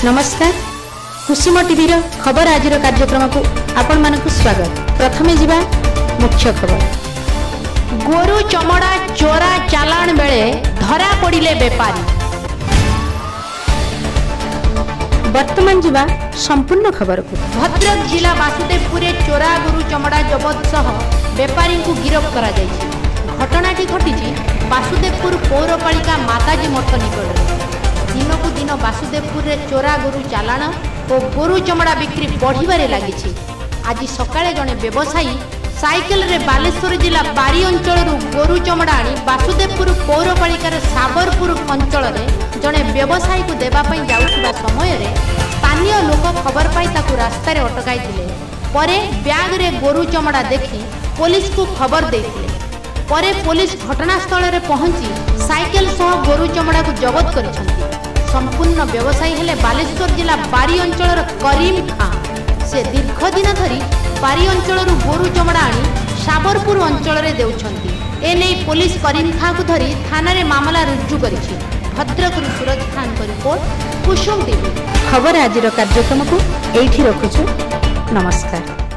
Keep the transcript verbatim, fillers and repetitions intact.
नमस्कार कुसुम टीवी खबर आज कार्यक्रम को आपण मानक स्वागत। प्रथमे जिबा मुख्य खबर। गोरु चमड़ा चोरा चालाण बेले धरा पड़िले बेपारी। वर्तमान जिबा संपूर्ण खबर को। भद्रक जिला वासुदेवपुर चोरा गोरु चमड़ा जबत सह बेपारी को गिरफ्त करा जायछि। घटनाटी घटी वासुदेवपुर पौरपालिका माताजी मठ निकट। दिनकू दिन वासुदेवपुर चोरा गोरु चालाण और गोरु चमड़ा बिक्री बढ़िबारे लागिछि। आज सकाळे जणे व्यवसायी साइकेल रे बालेश्वर जिला बारी अंचल गोरु चमड़ा आनी वासुदेवपुर पौरपालिकार साबरपुर अंचल रे जणे व्यवसायी को देबा पई जाउथिबा समय रे स्थानीय लोक खबर पाई ताकू रास्ता रे अटकाइथिले। परे ब्याग रे गोरु चमड़ा देखि पुलिस को खबर देइथिले। परे पुलिस घटनास्थल रे पहुंची साइकेल सह गोरु चमड़ा को जबत करिसंती। संपूर्ण व्यवसायी हेले बालेश्वर जिला बारी अंचल करीम खां। से दीर्घ दिन धरी बारी अंचल गोरु चमड़ा आनी साबरपुर अंचल रे देउछंती। एने पुलिस करीम खां को धरी थाना रे मामला रुजु करिछि। भद्रक सूरज खान को रिपोर्ट कुसुम टीवी। खबर आज कार्यक्रम को एठी रखुछु। नमस्कार।